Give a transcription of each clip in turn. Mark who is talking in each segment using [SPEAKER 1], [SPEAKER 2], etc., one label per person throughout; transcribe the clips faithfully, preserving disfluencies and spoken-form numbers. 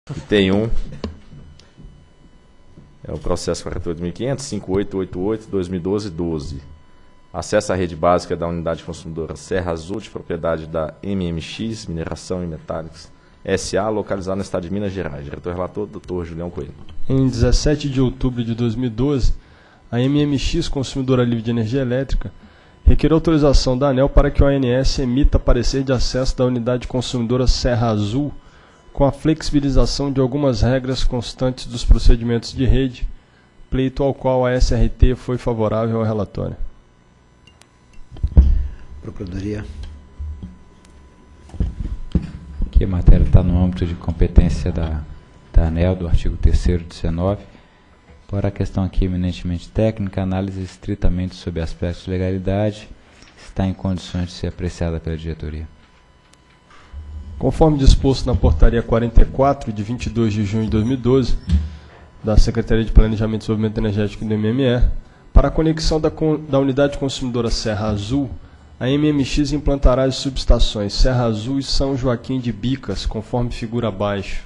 [SPEAKER 1] Tem um, é o processo quarenta e oito mil e quinhentos, cinquenta e oito oitenta e oito, dois mil e doze, doze. Acesso à rede básica da unidade consumidora Serra Azul, de propriedade da M M X, Mineração e Metálicos, S A, localizada no estado de Minas Gerais. Diretor-relator, doutor Julião Coelho.
[SPEAKER 2] Em dezessete de outubro de dois mil e doze, a M M X, consumidora livre de energia elétrica, requer autorização da ANEEL para que o A N S emita parecer de acesso da unidade consumidora Serra Azul, com a flexibilização de algumas regras constantes dos procedimentos de rede, pleito ao qual a S R T foi favorável ao relatório.
[SPEAKER 3] Procuradoria.
[SPEAKER 4] Aqui a matéria está no âmbito de competência da, da ANEEL, do artigo terceiro, dezenove. Por a questão aqui eminentemente técnica, análise estritamente sobre aspectos de legalidade, está em condições de ser apreciada pela diretoria.
[SPEAKER 2] Conforme disposto na portaria quarenta e quatro, de vinte e dois de junho de dois mil e doze, da Secretaria de Planejamento e Desenvolvimento Energético do M M E, para a conexão da, da unidade consumidora Serra Azul, a M M X implantará as subestações Serra Azul e São Joaquim de Bicas, conforme figura abaixo.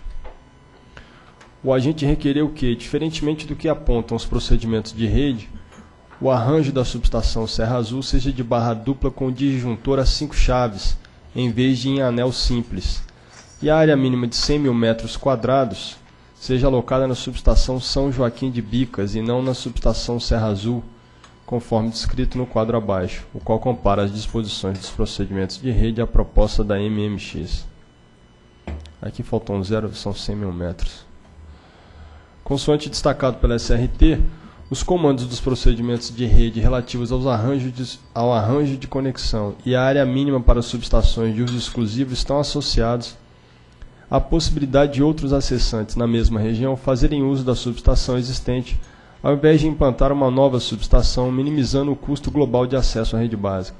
[SPEAKER 2] O agente requereu que, diferentemente do que apontam os procedimentos de rede, o arranjo da subestação Serra Azul seja de barra dupla com disjuntor a cinco chaves, em vez de em anel simples, e a área mínima de cem mil metros quadrados seja alocada na subestação São Joaquim de Bicas e não na subestação Serra Azul, conforme descrito no quadro abaixo, o qual compara as disposições dos procedimentos de rede à proposta da M M X. Aqui faltam um zero, são cem mil metros. Consoante destacado pela S R T, os comandos dos procedimentos de rede relativos aos arranjos de, ao arranjo de conexão e a área mínima para subestações de uso exclusivo estão associados à possibilidade de outros acessantes na mesma região fazerem uso da subestação existente, ao invés de implantar uma nova subestação, minimizando o custo global de acesso à rede básica.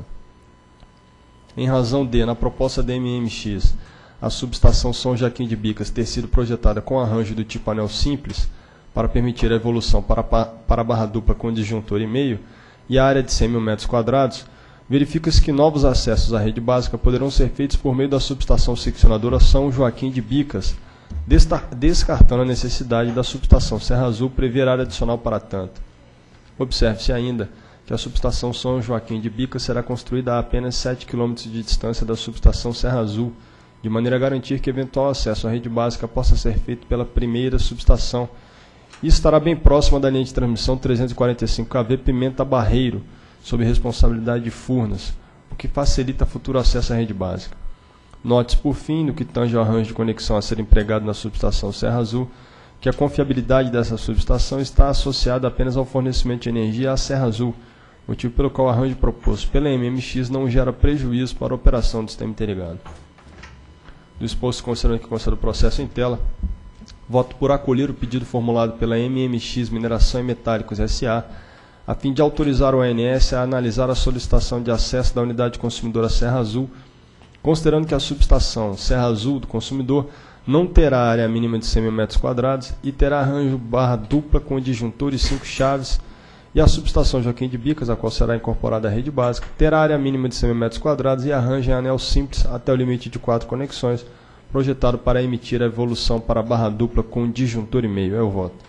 [SPEAKER 2] Em razão de, na proposta da M M X, a subestação São Joaquim de Bicas ter sido projetada com arranjo do tipo anel simples, para permitir a evolução para, para a barra dupla com disjuntor e meio, e a área de cem mil metros quadrados, verifica-se que novos acessos à rede básica poderão ser feitos por meio da subestação seccionadora São Joaquim de Bicas, descartando a necessidade da subestação Serra Azul prever área adicional para tanto. Observe-se ainda que a subestação São Joaquim de Bicas será construída a apenas sete quilômetros de distância da subestação Serra Azul, de maneira a garantir que eventual acesso à rede básica possa ser feito pela primeira subestação, e estará bem próxima da linha de transmissão trezentos e quarenta e cinco kV Pimenta Barreiro, sob responsabilidade de Furnas, o que facilita futuro acesso à rede básica. Note-se, por fim, no que tange ao arranjo de conexão a ser empregado na subestação Serra Azul, que a confiabilidade dessa subestação está associada apenas ao fornecimento de energia à Serra Azul, motivo pelo qual o arranjo proposto pela M M X não gera prejuízo para a operação do sistema interligado. Do exposto, considerando que consta do processo em tela, voto por acolher o pedido formulado pela M M X Mineração e Metálicos S A, a fim de autorizar o A N S a analisar a solicitação de acesso da unidade consumidora Serra Azul, considerando que a subestação Serra Azul do consumidor não terá área mínima de cem mil metros quadrados e terá arranjo barra dupla com disjuntor e cinco chaves, e a subestação Joaquim de Bicas, a qual será incorporada à rede básica, terá área mínima de cem mil metros quadrados e arranjo em anel simples até o limite de quatro conexões, projetado para emitir a evolução para a barra dupla com disjuntor e meio. É o voto.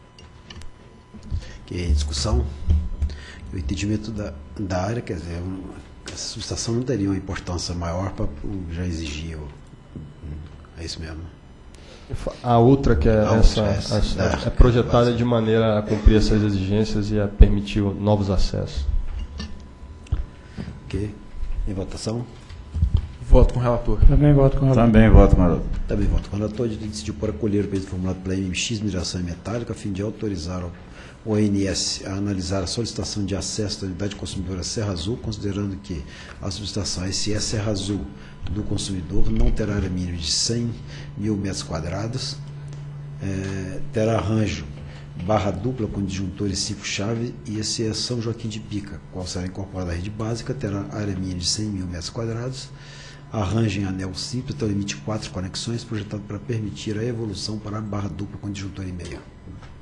[SPEAKER 3] Que discussão. O entendimento da, da área, quer dizer, um, a subestação não teria uma importância maior para já exigir. É isso mesmo.
[SPEAKER 2] A outra, que é, essa,
[SPEAKER 3] essa,
[SPEAKER 2] essa,
[SPEAKER 3] essa,
[SPEAKER 2] é projetada de maneira a cumprir essas exigências e a permitir novos acessos.
[SPEAKER 3] Ok. Em votação?
[SPEAKER 5] Voto com o relator.
[SPEAKER 6] Também voto com o relator.
[SPEAKER 4] Também voto com o relator.
[SPEAKER 3] Também voto com o relator. A gente decidiu por acolher o pedido formulado pela M M X Mineração e Metálica, a fim de autorizar o A N S a analisar a solicitação de acesso da unidade consumidora Serra Azul, considerando que a subestação S E Serra Azul do consumidor não terá área mínima de cem mil metros quadrados, é, terá arranjo barra dupla com disjuntor e cinco chaves, e esse é São Joaquim de Bica, qual será incorporada à rede básica, terá área mínima de cem mil metros quadrados, arranjo em anel simples até o limite de quatro conexões, projetado para permitir a evolução para a barra dupla com disjuntor e meio.